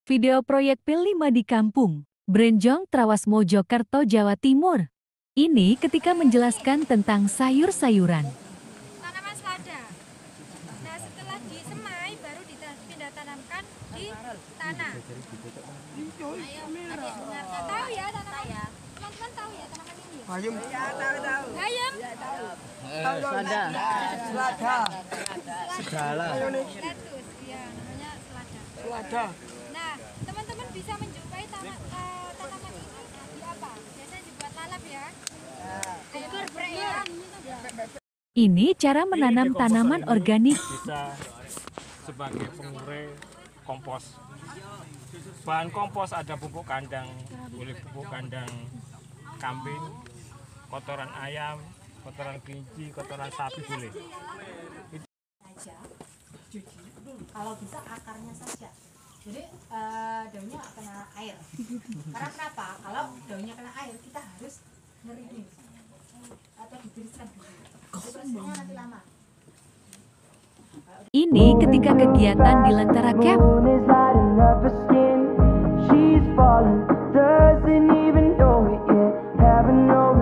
Video proyek P5 di kampung, Brenjong, Trawas, Mojokerto, Jawa Timur. Ini ketika menjelaskan tentang sayur-sayuran. Tanaman selada. Nah, setelah disemai baru dipindah tanamkan di tanah. Ayo, adik dengarkan. Tahu ya tanaman? Teman-teman tahu ya tanaman ini? Bayam. Ya, tahu. Bayam? Selada. Selada. Segala. Lettuce, ya namanya selada. Selada. Nah, teman-teman bisa menjumpai tanaman ini di apa? Biasanya dibuat lalap ya. Ayo bergerak ya. Ini cara menanam tanaman organik. Bisa sebagai pengurai kompos. Bahan kompos ada pupuk kandang, boleh pupuk kandang kambing, kotoran ayam, kotoran kelinci, kotoran sapi boleh. Kalau bisa akarnya saja. Jadi daunnya kena air. Karena kenapa? Kalau daunnya kena air kita harus ngeriin atau ditiriskan dulu. Prosesnya nanti lama. Ini ketika kegiatan di Lentera Camp. She's falling, doesn't even know it yet. Haven't no